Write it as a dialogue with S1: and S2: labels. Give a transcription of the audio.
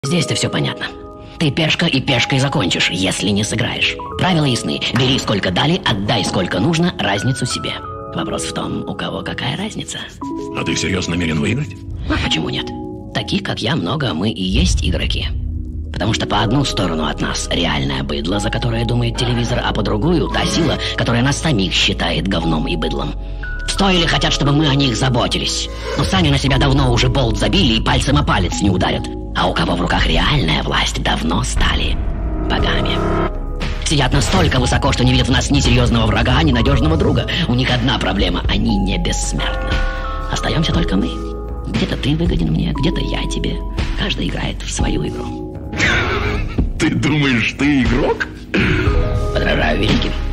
S1: Здесь-то все понятно. Ты пешка и пешкой закончишь, если не сыграешь. Правила ясны. Бери сколько дали, отдай сколько нужно, разницу себе. Вопрос в том, у кого какая разница.
S2: А ты всерьез намерен выиграть?
S1: А почему нет? Таких, как я, много, мы и есть игроки. Потому что по одну сторону от нас реальное быдло, за которое думает телевизор, а по другую та сила, которая нас самих считает говном и быдлом. В стойле хотят, чтобы мы о них заботились. Но сами на себя давно уже болт забили и пальцем о палец не ударят. А у кого в руках реальная власть, давно стали богами. Сидят настолько высоко, что не видят в нас ни серьезного врага, ни надежного друга. У них одна проблема – они не бессмертны. Остаемся только мы. Где-то ты выгоден мне, где-то я тебе. Каждый играет в свою игру.
S2: Ты думаешь, ты игрок?
S1: Подражаю великим.